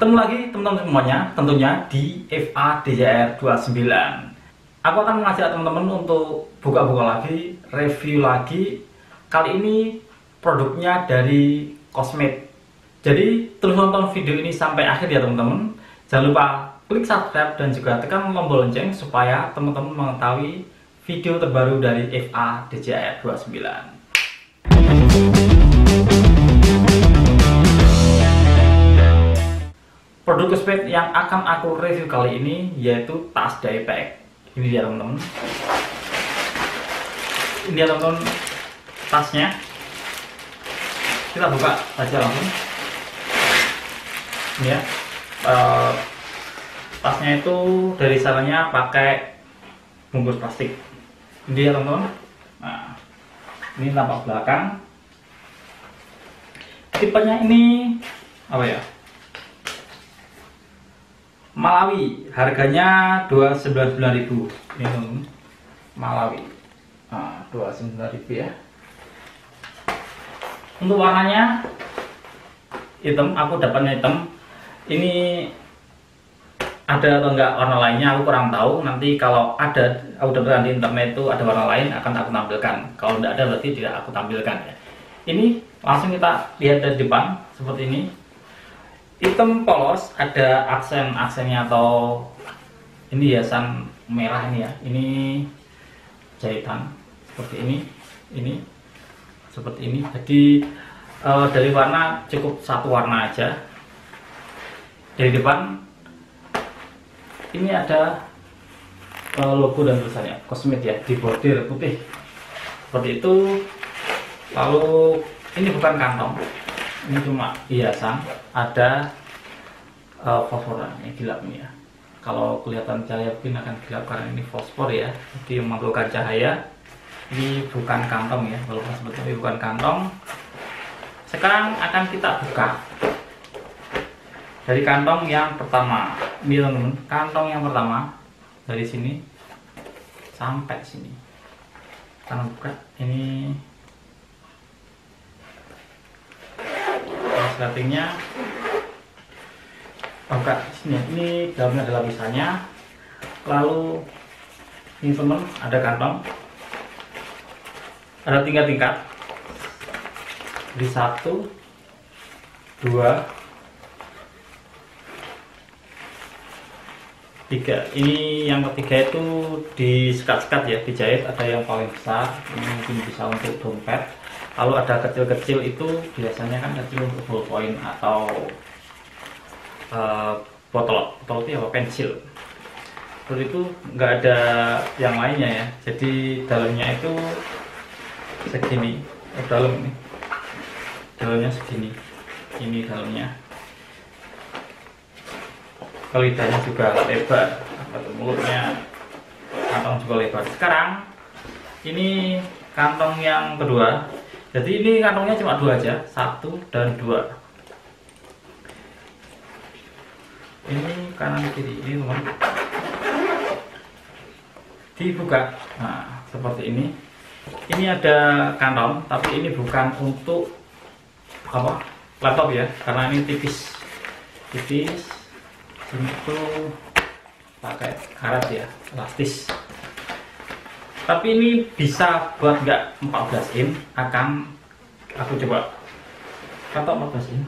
Ketemu lagi teman-teman semuanya, tentunya di FA DJR 29. Aku akan mengajak teman-teman untuk buka-buka lagi, review lagi. Kali ini produknya dari Cosmate. Jadi terus nonton video ini sampai akhir ya teman-teman. Jangan lupa klik subscribe dan juga tekan tombol lonceng supaya teman-teman mengetahui video terbaru dari FA DJR 29. Produk Cosmate yang akan aku review kali ini yaitu tas diepack. Ini dia teman-teman. Ini dia teman-teman tasnya. Kita buka saja langsung. Ini ya. Tasnya itu dari sananya pakai bungkus plastik. Ini dia teman-teman. Nah, ini tampak belakang. Tipenya ini apa ya? Malawi, harganya 299.000. Ini Malawi. Nah, 299.000 ya. Untuk warnanya hitam, aku dapatnya hitam. Ini ada atau enggak warna lainnya aku kurang tahu. Nanti kalau ada, aku dapatkan di internet itu ada warna lain akan aku tampilkan. Kalau tidak ada berarti tidak aku tampilkan ya. Ini langsung kita lihat dari depan seperti ini. Hitam polos, ada aksen-aksennya atau ini hiasan merah ini ya. Ini jahitan seperti ini seperti ini. Jadi dari warna cukup satu warna aja. Dari depan ini ada logo dan tulisannya Cosmate ya, di bordir putih seperti itu. Lalu ini bukan kantong, ini cuma hiasan, ada fosforannya gelap nih ya. Kalau kelihatan cahaya mungkin akan gelap karena ini fosfor ya, jadi memantulkan cahaya. Ini bukan kantong ya, walaupun sebetulnya bukan kantong. Sekarang akan kita buka dari kantong yang pertama. Ini teman-teman, kantong yang pertama dari sini sampai sini. Kita buka ini. Settingnya buka sini. Ini dalamnya ada lapisannya. Lalu ini teman, ada kantong, ada tingkat-tingkat. Di 1, 2, 3. Ini yang ketiga itu di sekat-sekat ya, dijahit. Ada yang paling besar, ini mungkin bisa untuk dompet. Lalu ada kecil-kecil, itu biasanya kan kecil untuk ballpoint atau botol itu apa, pensil. Terus itu nggak ada yang lainnya ya. Jadi dalamnya itu segini, dalam ini, dalamnya segini. Ini dalamnya. Lidahnya juga lebar, atau mulutnya, kantong juga lebar. Sekarang ini kantong yang kedua. Jadi ini kantongnya cuma 2 aja, 1 dan 2. Ini kanan kiri, ini teman. Dibuka, nah seperti ini. Ini ada kantong, tapi ini bukan untuk apa, laptop ya, karena ini tipis. Ini tuh pakai karet ya, elastis. Tapi ini bisa buat nggak 14 in, akan aku coba. Atau 14 in.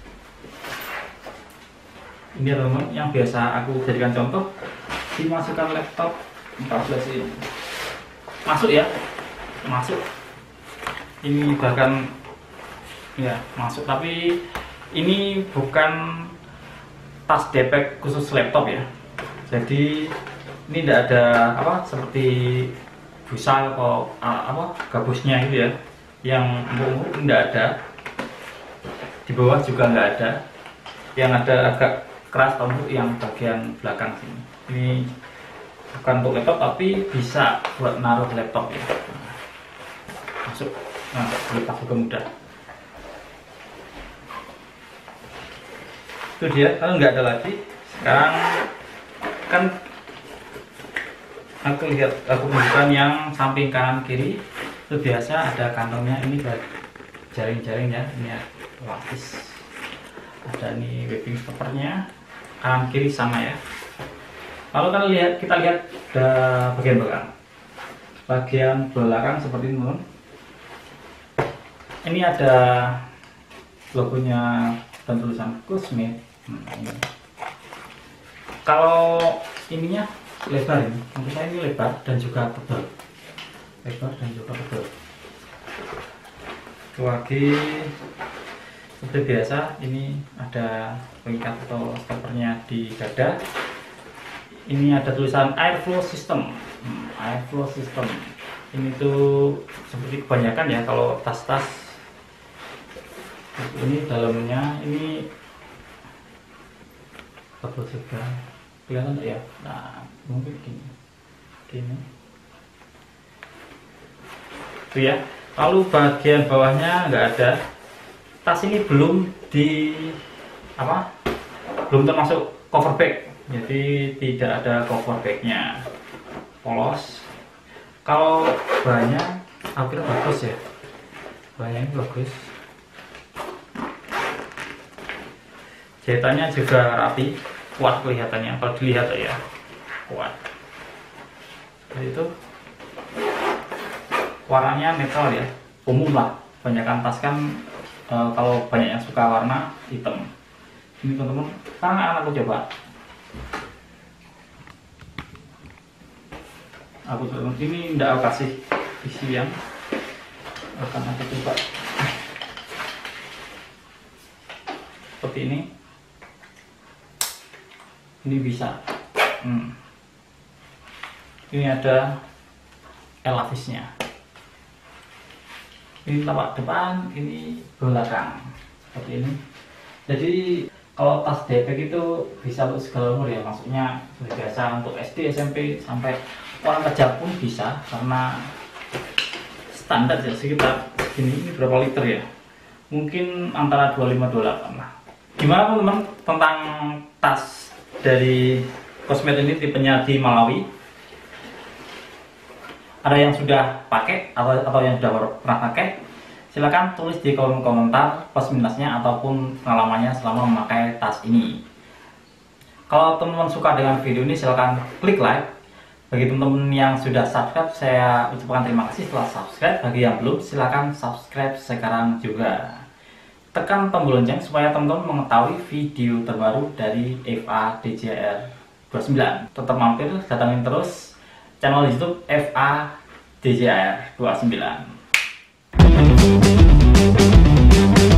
Ini teman-teman yang biasa aku jadikan contoh, dimasukkan laptop 14 in. Masuk ya, masuk. Ini bahkan ya masuk, tapi ini bukan tas diepack khusus laptop ya. Jadi ini tidak ada apa seperti busa atau apa gabusnya itu ya, yang empuk tidak ada. Di bawah juga nggak ada. Yang ada agak keras empuk yang bagian belakang sini. Ini bukan untuk laptop tapi bisa buat naruh laptop ya. Masuk, nah dilepas juga mudah. Itu dia, kalau nggak ada lagi. Sekarang kan aku lihat, aku menunjukkan yang samping kanan kiri itu biasa ada kantongnya. Ini jaring-jaring ya, ini lapis. Ada nih webbing stoppernya, kanan kiri sama ya. Lalu kan kita lihat bagian belakang. Bagian belakang seperti ini teman. Ini ada logonya dan tulisan Cosmate. Ini. Kalau ininya lebar ini, menurut saya ini lebar dan juga tebal. Lebar dan juga tebal. Lagi seperti biasa, ini ada pengikat atau stoppernya di dada. Ini ada tulisan airflow system. Airflow system. Ini tuh seperti kebanyakan ya kalau tas-tas. Ini dalamnya ini tebal juga. Kelihatan ya? Nah, mungkin gini. Itu ya. Lalu bagian bawahnya nggak ada. Tas ini belum belum termasuk cover bag. Jadi tidak ada cover bagnya. Polos. Kalau bahannya aku kira bagus ya. Bahannya ini bagus. Jahitannya juga rapi, kuat kelihatannya. Kalau dilihat ya, kuat. Jadi itu warnanya netral ya, umum lah. Banyakan tas kan kalau banyak yang suka warna hitam. Ini teman-teman, sekarang aku coba. Ini tidak aku kasih isian, akan aku coba. Seperti ini. Ini bisa. Ini ada elavisnya. Ini tapak depan, ini belakang. Seperti ini. Jadi kalau tas backpack itu bisa untuk segala umur ya. Maksudnya biasa untuk SD, SMP sampai orang kerja pun bisa, karena standar ya sekitar segini. Ini berapa liter ya? Mungkin antara 25-28 lah. Gimana teman-teman tentang tas dari Cosmate ini, tipenya di Malawi? Ada yang sudah pakai atau yang sudah pernah pakai? Silahkan tulis di kolom komentar plus minusnya ataupun pengalamannya selama memakai tas ini. Kalau teman-teman suka dengan video ini, silahkan klik like. Bagi teman-teman yang sudah subscribe, saya ucapkan terima kasih setelah subscribe. Bagi yang belum, silahkan subscribe sekarang juga. Tekan tombol lonceng supaya teman-teman mengetahui video terbaru dari FA DJR 29. Tetap mampir, datangin terus channel YouTube FA DJR 29.